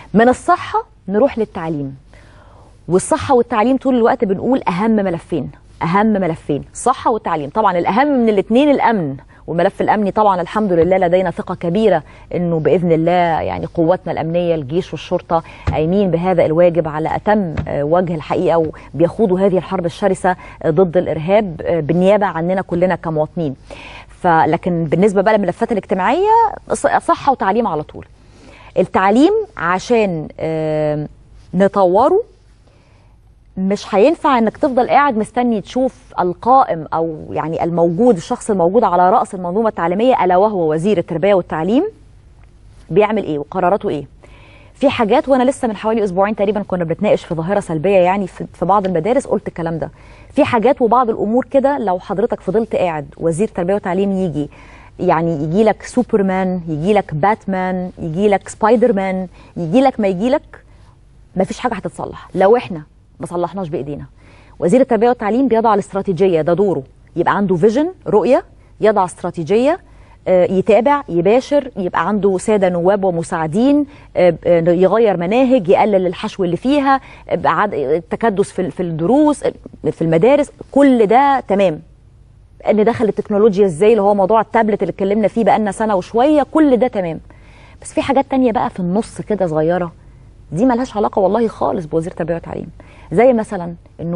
من الصحة نروح للتعليم، والصحة والتعليم طول الوقت بنقول أهم ملفين، أهم ملفين الصحة والتعليم. طبعا الأهم من الاثنين الأمن، والملف الأمني طبعا الحمد لله لدينا ثقة كبيرة أنه بإذن الله يعني قواتنا الأمنية الجيش والشرطة قايمين بهذا الواجب على أتم وجه الحقيقة، وبيخوضوا هذه الحرب الشرسة ضد الإرهاب بالنيابة عننا كلنا كمواطنين. لكن بالنسبة بقى للملفات الاجتماعية صحة وتعليم على طول. التعليم عشان نطوره مش هينفع انك تفضل قاعد مستني تشوف القائم او يعني الموجود، الشخص الموجود على رأس المنظومة التعليمية الا وهو وزير التربية والتعليم بيعمل ايه وقراراته ايه. في حاجات، وانا لسه من حوالي اسبوعين تقريبا كنا بنتناقش في ظاهرة سلبية يعني في بعض المدارس قلت الكلام ده. في حاجات وبعض الامور كده لو حضرتك فضلت قاعد وزير تربية وتعليم يجي يعني يجي لك سوبرمان، يجي لك باتمان، يجي لك سبايدر مان، يجي لك ما يجي لك، مفيش حاجة هتتصلح لو احنا ما صلحناش بايدينا. وزير التربيه والتعليم بيضع الاستراتيجيه، ده دوره، يبقى عنده فيجن، رؤيه، يضع استراتيجيه، يتابع، يباشر، يبقى عنده ساده نواب ومساعدين، يغير مناهج، يقلل الحشو اللي فيها، التكدس في الدروس في المدارس، كل ده تمام. ان دخل التكنولوجيا ازاي اللي هو موضوع التابلت اللي اتكلمنا فيه بقالنا سنه وشويه، كل ده تمام. بس في حاجات تانية بقى في النص كده صغيره، دي ملهاش علاقه والله خالص بوزير التربيه والتعليم. زي مثلا انه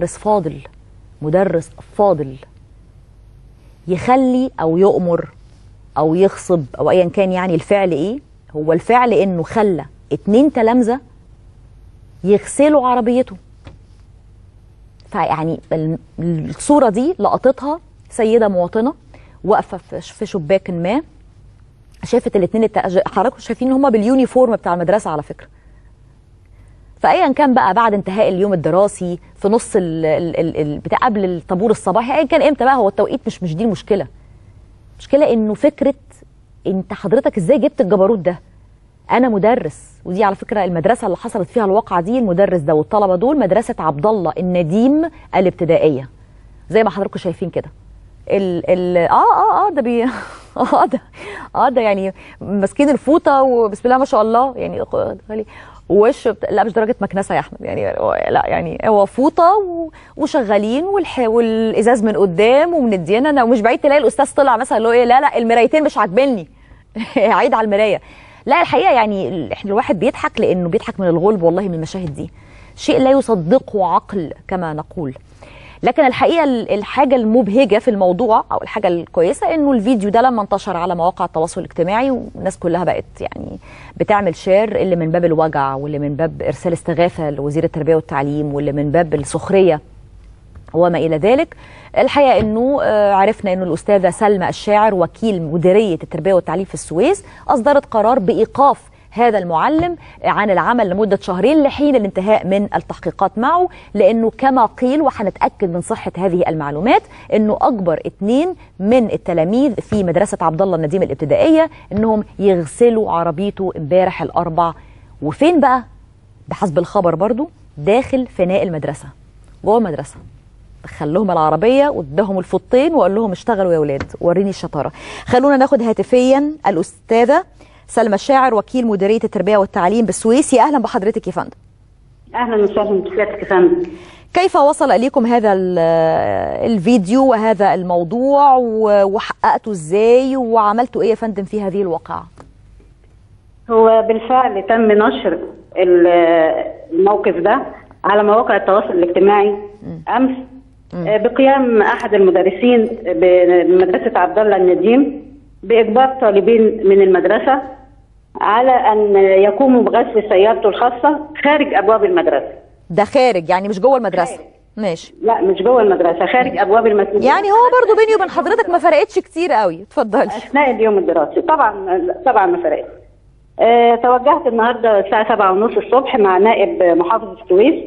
مدرس فاضل يخلي او يؤمر او يغصب او ايا كان، يعني الفعل ايه؟ هو الفعل انه خلى 2 تلامذة يغسلوا عربيته. فيعني الصورة دي لقطتها سيدة مواطنة واقفة في شباك ما، شافت ال2 حضراتكم شايفين ان هم باليونيفورم بتاع المدرسة على فكرة. فايا كان بقى بعد انتهاء اليوم الدراسي، في نص بتاع قبل الطابور الصباحي، ايا كان امتى بقى، هو التوقيت مش دي المشكله. المشكله انه فكره انت حضرتك ازاي جبت الجبروت ده؟ انا مدرس، ودي على فكره المدرسه اللي حصلت فيها الواقعه دي، المدرس ده والطلبه دول مدرسه عبد الله النديم الابتدائيه زي ما حضراتكم شايفين كده. ده يعني ماسكين الفوطه وبسم الله ما شاء الله، يعني وش لا مش درجه مكنسه يا احمد، يعني لا يعني هو فوطه وشغالين والازاز من قدام ومندينا انا، ومش بعيد تلاقي الاستاذ طلع مثلا اللي هو ايه، لا المرايتين مش عاجبني عيد على المرايه. لا الحقيقه يعني احنا الواحد بيضحك لانه بيضحك من الغلب والله من المشاهد دي، شيء لا يصدقه عقل كما نقول. لكن الحقيقه الحاجه المبهجه في الموضوع او الحاجه الكويسه انه الفيديو ده لما انتشر على مواقع التواصل الاجتماعي والناس كلها بقت يعني بتعمل شير، اللي من باب الوجع واللي من باب ارسال استغاثه لوزير التربيه والتعليم واللي من باب السخريه وما الى ذلك. الحقيقه انه عرفنا انه الاستاذه سلمى الشاعر وكيل مديريه التربيه والتعليم في السويس اصدرت قرار بايقاف هذا المعلم عن العمل لمدة 2 شهر لحين الانتهاء من التحقيقات معه، لأنه كما قيل وحنتأكد من صحة هذه المعلومات أنه أجبر 2 من التلاميذ في مدرسة عبد الله النديم الابتدائية أنهم يغسلوا عربيته امبارح الأربع. وفين بقى؟ بحسب الخبر برضو داخل فناء المدرسة، جوه المدرسة. دخل لهم العربية وادهم الفوطين وقال لهم اشتغلوا يا ولاد، وريني الشطارة. خلونا ناخد هاتفيا الأستاذة سلمى الشاعر وكيل مديرية التربية والتعليم بالسويس. يا أهلا بحضرتك يا فندم. أهلا وسهلا بحضرتك يا فندم. كيف وصل إليكم هذا الفيديو وهذا الموضوع وحققتوا إزاي وعملتوا إيه يا فندم في هذه الواقعة؟ هو بالفعل تم نشر الموقف ده على مواقع التواصل الاجتماعي أمس بقيام أحد المدرسين بمدرسة عبد الله النديم بإجبار طالبين من المدرسة على أن يقوموا بغسل سيارته الخاصة خارج أبواب المدرسة. ده خارج يعني مش جوه المدرسة؟ ماشي. لا مش جوه المدرسة، خارج أبواب المدرسة. يعني هو برضو بيني وبين حضرتك ما فرقتش كتير قوي. اتفضلي. أثناء اليوم الدراسي طبعا ما فرقتش. توجهت النهارده الساعة 7:30 الصبح مع نائب محافظ السويس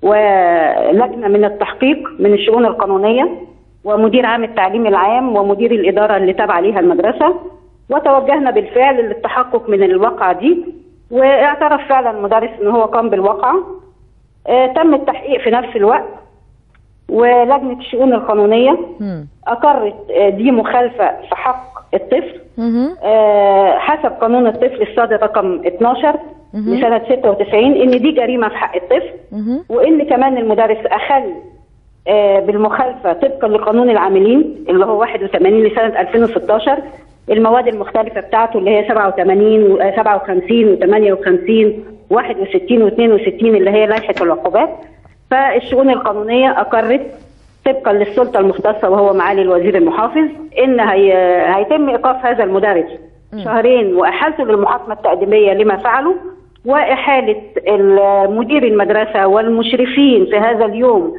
ولجنة من التحقيق من الشؤون القانونية ومدير عام التعليم العام ومدير الإدارة اللي تابعة ليها المدرسة، وتوجهنا بالفعل للتحقق من الواقعة دي، واعترف فعلا المدرس ان هو قام بالواقعة. تم التحقيق في نفس الوقت، ولجنة الشؤون القانونية أقرت دي مخالفة في حق الطفل حسب قانون الطفل الصادر رقم 12 لسنه 96 ان دي جريمه في حق الطفل، وان كمان المدرس اخل بالمخالفه طبقا لقانون العاملين اللي هو 81 لسنه 2016 المواد المختلفه بتاعته اللي هي 87 و57 و58 61 و62 اللي هي لائحه العقوبات. فالشؤون القانونيه اقرت طبقا للسلطه المختصه وهو معالي الوزير المحافظ ان هيتم ايقاف هذا المدرس شهرين واحالته للمحاكمه التقديميه لما فعله، واحاله مدير المدرسه والمشرفين في هذا اليوم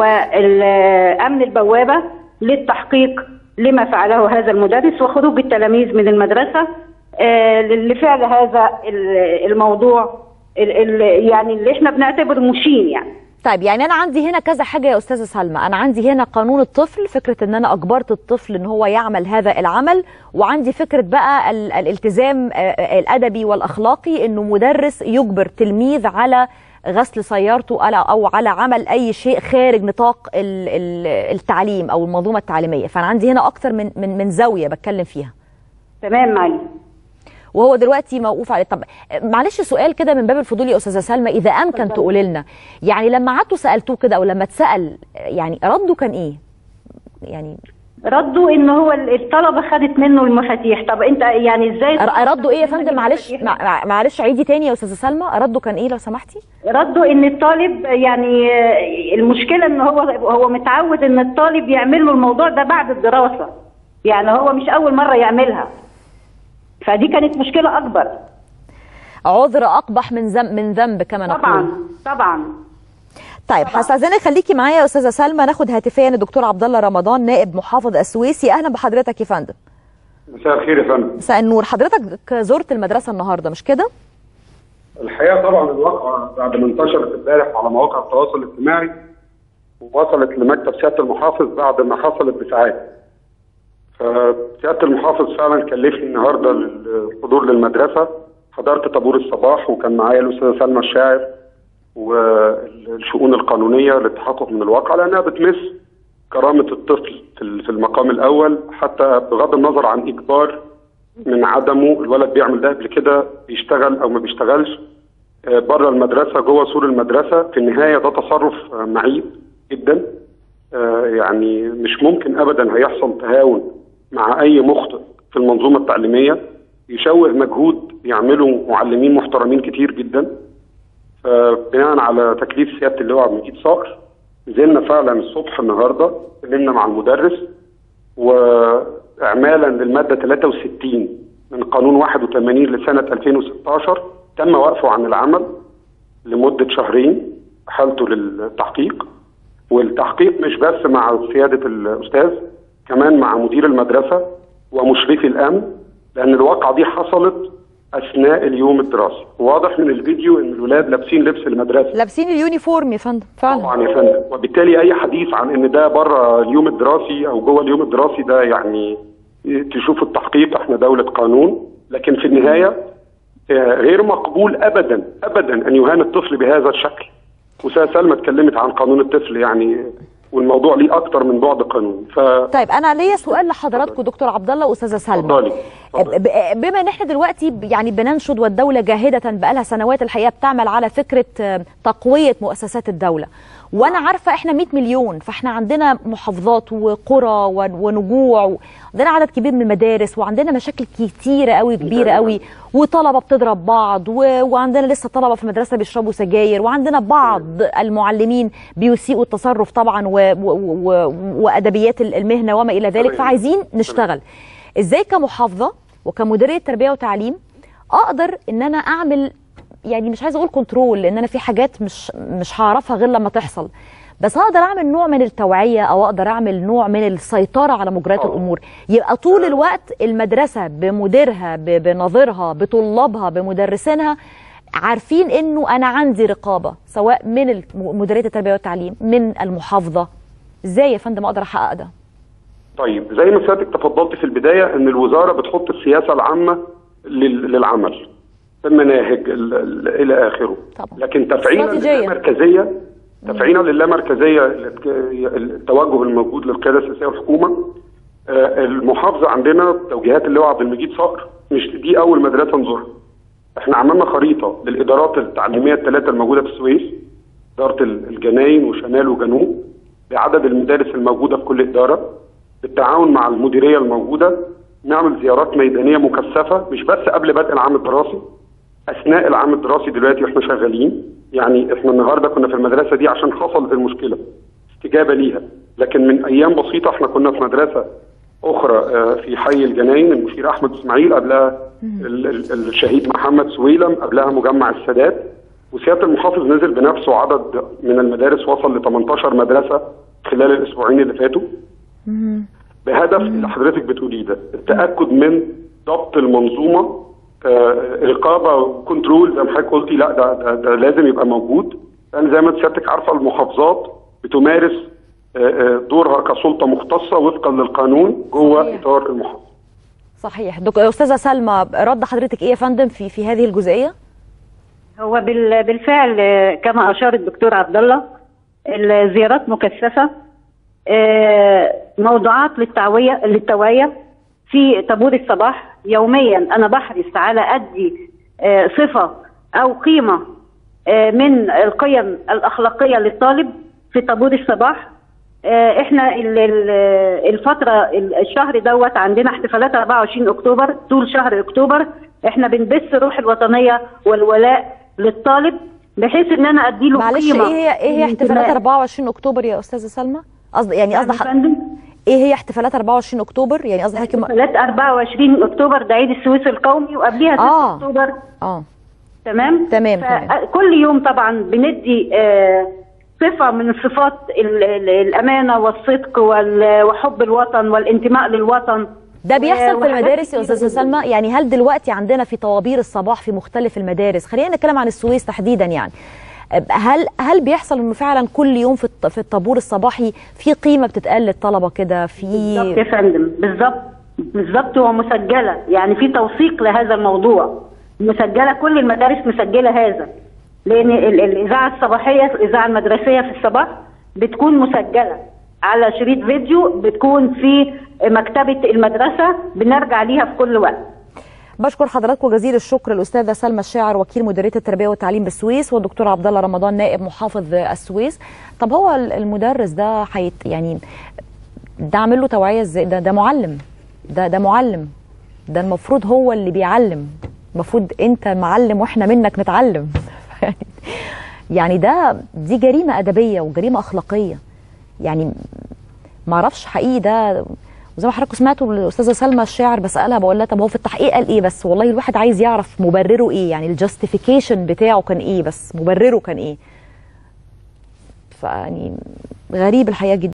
والامن البوابه للتحقيق لما فعله هذا المدرس، وخروج التلاميذ من المدرسه لفعل هذا الموضوع يعني اللي احنا بنعتبره مشين يعني. طيب يعني انا عندي هنا كذا حاجه يا استاذه سلمى، انا عندي هنا قانون الطفل، فكره ان انا اجبرت الطفل ان هو يعمل هذا العمل، وعندي فكره بقى الالتزام الادبي والاخلاقي انه مدرس يجبر تلميذ على غسل سيارته او على عمل اي شيء خارج نطاق التعليم او المنظومه التعليميه. فانا عندي هنا اكتر من زاويه بتكلم فيها. تمام معلم. وهو دلوقتي موقوف عليه. طب معلش سؤال كده من باب الفضول يا استاذه سلمى، اذا امكن تقولي لنا يعني لما قعدتوا سالتوه كده او لما اتسال يعني رده كان ايه؟ يعني رده ان هو الطلبه خدت منه المفاتيح. طب انت يعني ازاي رده ايه يا فندم؟ معلش عيدي تاني يا استاذه سلمى، رده كان ايه لو سمحتي؟ رده ان الطالب يعني المشكله ان هو متعود ان الطالب يعمل له الموضوع ده بعد الدراسه، يعني هو مش اول مره يعملها، فدي كانت مشكله اكبر. عذر اقبح من ذنب كما نقول. طبعا. طيب هستاذنك خليكي معايا يا استاذه سلمى، ناخد هاتفيا الدكتور عبد الله رمضان نائب محافظ السويسي. اهلا بحضرتك يا فندم. مساء الخير يا فندم. مساء النور. حضرتك زرت المدرسه النهارده مش كده؟ الحقيقه طبعا الواقعه بعد ما انتشرت امبارح على مواقع التواصل الاجتماعي ووصلت لمكتب سياده المحافظ بعد ما حصلت بساعات. فسياده المحافظ فعلا كلفني النهارده للحضور للمدرسه، حضرت طابور الصباح وكان معايا الاستاذه سلمى الشاعر والشؤون القانونيه للتحقق من الواقع، لانها بتمس كرامه الطفل في المقام الاول، حتى بغض النظر عن اجبار من عدمه. الولد بيعمل ده قبل كده، بيشتغل او ما بيشتغلش بره المدرسه جوه سور المدرسه، في النهايه ده تصرف معيب جدا. يعني مش ممكن ابدا هيحصل تهاون مع اي مخطئ في المنظومه التعليميه، يشوه مجهود يعمله معلمين محترمين كتير جدا. بناء على تكليف سياده اللواء عبد المجيد صقر نزلنا فعلا الصبح النهارده، اتكلمنا مع المدرس، واعمالا للماده 63 من قانون 81 لسنه 2016 تم وقفه عن العمل لمده شهرين، حالته للتحقيق. والتحقيق مش بس مع سياده الاستاذ، كمان مع مدير المدرسه ومشرفي الامن، لان الواقعه دي حصلت اثناء اليوم الدراسي. واضح من الفيديو ان الولاد لابسين لبس المدرسه، لابسين اليونيفورم يا فندم فعلا. طبعا يا فندم، وبالتالي اي حديث عن ان ده بره اليوم الدراسي او جوه اليوم الدراسي ده يعني تشوف التحقيق، احنا دوله قانون. لكن في النهايه غير مقبول ابدا ابدا ان يهان الطفل بهذا الشكل. وأستاذة سلمى اتكلمت عن قانون الطفل يعني، والموضوع ليه اكتر من بعد قانوني. طيب انا ليا سؤال لحضراتكم دكتور عبد الله واستاذه سلمى. بما ان احنا دلوقتي يعني بننشد والدوله جاهده بقالها سنوات الحقيقه بتعمل على فكره تقويه مؤسسات الدوله، وانا عارفه احنا 100 مليون، فاحنا عندنا محافظات وقرى ونجوع، وعندنا عدد كبير من المدارس، وعندنا مشاكل كتيره قوي كبيره قوي، وطلبه بتضرب بعض، وعندنا لسه طلبه في المدرسه بيشربوا سجاير، وعندنا بعض المعلمين بيسيئوا التصرف طبعا وادبيات المهنه وما الى ذلك. فعايزين نشتغل ازاي كمحافظه وكمديريه تربيه وتعليم اقدر ان انا اعمل، يعني مش عايزه اقول كنترول لان انا في حاجات مش هعرفها غير لما تحصل، بس اقدر اعمل نوع من التوعيه او اقدر اعمل نوع من السيطره على مجريات الامور. يبقى طول الوقت المدرسه بمديرها بناظرها بطلابها بمدرسينها عارفين انه انا عندي رقابه، سواء من مديريه التربيه والتعليم من المحافظه. ازاي يا فندم اقدر احقق ده؟ طيب زي ما سيادتك تفضلت في البدايه ان الوزاره بتحط السياسه العامه للعمل، المناهج الى اخره، لكن تفعيلا للامركزيه، التوجه الموجود للقياده السياسيه والحكومه. المحافظه عندنا توجيهات اللواء عبد المجيد صقر، مش دي اول مدرسه نزورها. احنا عملنا خريطه للادارات التعليميه الثلاثه الموجوده في السويس، اداره الجناين وشمال وجنوب، بعدد المدارس الموجوده في كل اداره، بالتعاون مع المديريه الموجوده، نعمل زيارات ميدانيه مكثفه مش بس قبل بدء العام الدراسي، اثناء العام الدراسي دلوقتي واحنا شغالين. يعني احنا النهارده كنا في المدرسه دي عشان حصلت المشكله استجابه ليها، لكن من ايام بسيطه احنا كنا في مدرسه اخرى في حي الجناين، المشير احمد اسماعيل، قبلها الشهيد محمد سويلم، قبلها مجمع السادات، وسياده المحافظ نزل بنفسه عدد من المدارس وصل ل 18 مدرسه خلال الاسبوعين اللي فاتوا، بهدف اللي حضرتك بتقوليه ده، التاكد من ضبط المنظومه، رقابه وكنترول زي ما حضرتك قلتي. لا ده لازم يبقى موجود، لان زي ما سيادتك عارفه المحافظات بتمارس دورها كسلطه مختصه وفقا للقانون جوه اطار المحافظه. صحيح. استاذه سلمى، رد حضرتك ايه يا فندم في هذه الجزئيه؟ هو بالفعل كما اشار الدكتور عبد الله، الزيارات مكثفه، موضوعات للتوعيه في طابور الصباح. يوميا انا بحرص على ادي صفه او قيمه من القيم الاخلاقيه للطالب في طابور الصباح. احنا الفتره الشهر دوت عندنا احتفالات 24 اكتوبر، طول شهر اكتوبر احنا بنبث روح الوطنيه والولاء للطالب، بحيث ان انا ادي له معلش قيمه. ايه هي احتفالات 24 اكتوبر يا استاذه سلمى؟ قصدي ايه هي احتفالات 24 اكتوبر؟ يعني قصدي حضرتك احتفالات 24 اكتوبر ده عيد السويس القومي، وقبليها 6 اكتوبر. تمام. كل يوم طبعا بندي صفه من صفات الامانه والصدق وحب الوطن والانتماء للوطن. ده بيحصل في المدارس يا استاذه سلمى؟ يعني هل دلوقتي عندنا في طوابير الصباح في مختلف المدارس، خلينا نتكلم عن السويس تحديدا، يعني هل بيحصل انه فعلا كل يوم في الطابور الصباحي في قيمه بتتقال للطلبه كده؟ بالظبط يا فندم، بالظبط ومسجله، يعني في توثيق لهذا الموضوع، مسجله، كل المدارس مسجله هذا، لان الاذاعه الصباحيه، الاذاعه المدرسيه في الصباح بتكون مسجله على شريط فيديو، بتكون في مكتبه المدرسه، بنرجع ليها في كل وقت. بشكر حضراتكم جزيل الشكر الاستاذه سلمى الشاعر وكيل مديريه التربيه والتعليم بالسويس، والدكتور عبد الله رمضان نائب محافظ السويس. طب هو المدرس ده يعني ده عامل له توعيه ازاي؟ ده معلم، ده معلم، ده المفروض هو اللي بيعلم، المفروض انت معلم واحنا منك نتعلم. يعني دي جريمه ادبيه وجريمه اخلاقيه، يعني ما اعرفش حقيقي ده. وزي ما حضراتكم سمعتوا الاستاذه سلمى الشاعر بسالها بقول لها طب هو في التحقيق قال ايه؟ بس والله الواحد عايز يعرف مبرره ايه، يعني الجاستيفيكيشن بتاعه كان ايه، بس مبرره كان ايه. فيعني غريب الحقيقه جدا.